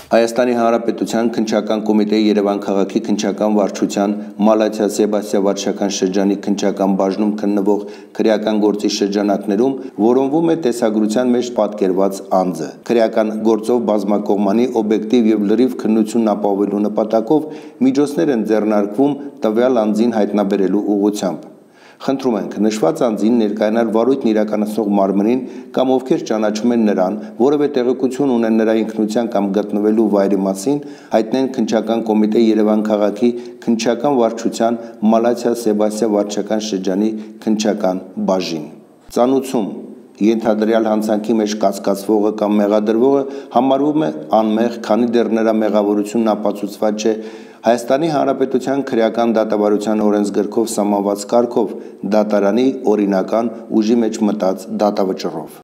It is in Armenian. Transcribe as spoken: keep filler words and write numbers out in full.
Հայաստանի Հանրապետության քննչական կոմիտեի Երևան քաղաքի քննչական վարչության Մալաթիա Սեբաստիա վարչական շրջանի քննչական բաժնում քննվող քրեական գործի շրջանակներում որոնվում է տեսագրության մեջ պատկերված անձը։ Քրեական գործով բազմակողմանի օբյեկտիվ եւ լրիվ քննություն ապահովելու նպատակով միջոցներ են ձեռնարկվում տվյալ անձին հայտնաբերելու ուղղությամբ։ Խնդրում ենք նշված անձին ներկայանալ վարույթն իրականացնող մարմնին կամ ովքեր ճանաչում են նրան, որևէ տեղեկություն ունեն նրա ինքնության կամ գտնվելու վայրի մասին, հայտնեն քննչական կոմիտեի Երևան քաղաքի քննչական վարչության Մալաթիա Սեբաստիա վարչական շրջանի քննչական բաժին։ Ծանուցում Ենթադրյալ հանցանքի մեջ կասկածվողը կամ մեղադրվողը համարվում է անմեղ, քանի դեռ նրա մեղավորությունն ապացուցված չէ Հայաստանի Հանրապետության քրեական դատավարության օրենսգրքով սահմանված կարգով դատարանի օրինական ուժի մեջ մտած դատավճռով։